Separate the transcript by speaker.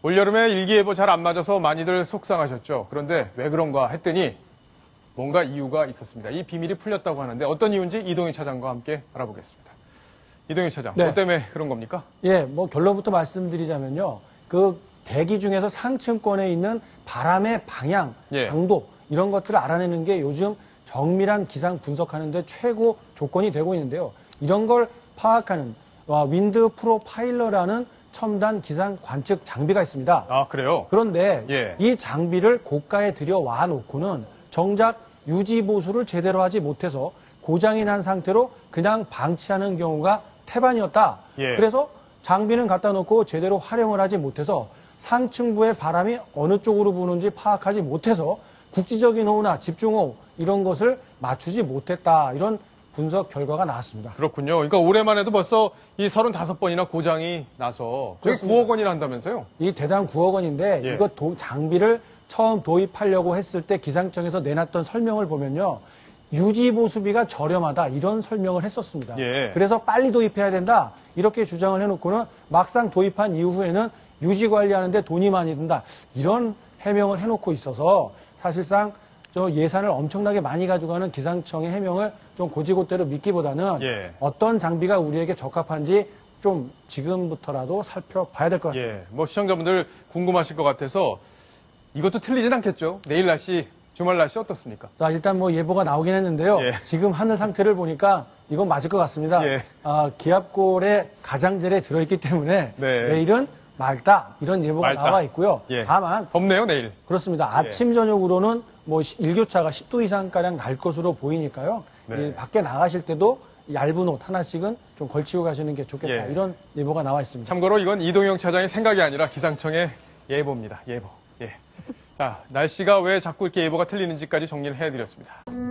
Speaker 1: 올여름에 일기예보 잘 안 맞아서 많이들 속상하셨죠. 그런데 왜 그런가 했더니 뭔가 이유가 있었습니다. 이 비밀이 풀렸다고 하는데 어떤 이유인지 이동희 차장과 함께 알아보겠습니다. 이동희 차장,
Speaker 2: 네.
Speaker 1: 뭐 때문에 그런 겁니까?
Speaker 2: 예, 뭐 결론부터 말씀드리자면요. 그 대기 중에서 상층권에 있는 바람의 방향,
Speaker 1: 예.
Speaker 2: 강도 이런 것들을 알아내는 게 요즘 정밀한 기상 분석하는 데 최고 조건이 되고 있는데요. 이런 걸 파악하는 윈드 프로파일러라는 첨단 기상 관측 장비가 있습니다.
Speaker 1: 아, 그래요?
Speaker 2: 그런데
Speaker 1: 예.
Speaker 2: 이 장비를 고가에 들여와 놓고는 정작 유지 보수를 제대로 하지 못해서 고장이 난 상태로 그냥 방치하는 경우가 태반이었다.
Speaker 1: 예.
Speaker 2: 그래서 장비는 갖다 놓고 제대로 활용을 하지 못해서 상층부의 바람이 어느 쪽으로 부는지 파악하지 못해서 국지적인 호우나 집중호우 이런 것을 맞추지 못했다. 이런 분석 결과가 나왔습니다.
Speaker 1: 그렇군요. 그러니까 올해만 해도 벌써 이 35번이나 고장이 나서 거의
Speaker 2: 그렇습니다.
Speaker 1: 9억 원이나 한다면서요?
Speaker 2: 이 대당 9억 원인데
Speaker 1: 예.
Speaker 2: 이거 장비를 처음 도입하려고 했을 때 기상청에서 내놨던 설명을 보면요. 유지보수비가 저렴하다 이런 설명을 했었습니다.
Speaker 1: 예.
Speaker 2: 그래서 빨리 도입해야 된다 이렇게 주장을 해놓고는 막상 도입한 이후에는 유지관리하는데 돈이 많이 든다 이런 해명을 해놓고 있어서 사실상 저 예산을 엄청나게 많이 가져가는 기상청의 해명을 좀 고지고대로 믿기보다는
Speaker 1: 예.
Speaker 2: 어떤 장비가 우리에게 적합한지 좀 지금부터라도 살펴봐야 될 것 같습니다.
Speaker 1: 예. 뭐 시청자분들 궁금하실 것 같아서 이것도 틀리진 않겠죠? 내일 날씨, 주말 날씨 어떻습니까?
Speaker 2: 자, 일단 뭐 예보가 나오긴 했는데요.
Speaker 1: 예.
Speaker 2: 지금 하늘 상태를 보니까 이건 맞을 것 같습니다.
Speaker 1: 예.
Speaker 2: 기압골에 가장자리에 들어있기 때문에
Speaker 1: 네.
Speaker 2: 내일은 맑다 이런 예보가
Speaker 1: 맑다.
Speaker 2: 나와 있고요.
Speaker 1: 예.
Speaker 2: 다만
Speaker 1: 덥네요, 내일.
Speaker 2: 그렇습니다.
Speaker 1: 예.
Speaker 2: 아침 저녁으로는 뭐 일교차가 10도 이상가량 날 것으로 보이니까요.
Speaker 1: 네.
Speaker 2: 이 밖에 나가실 때도 얇은 옷 하나씩은 좀 걸치고 가시는 게 좋겠다.
Speaker 1: 예.
Speaker 2: 이런 예보가 나와 있습니다.
Speaker 1: 참고로 이건 이동영 차장의 생각이 아니라 기상청의 예보입니다. 예보. 예. 자, 날씨가 왜 자꾸 이렇게 예보가 틀리는지까지 정리를 해드렸습니다.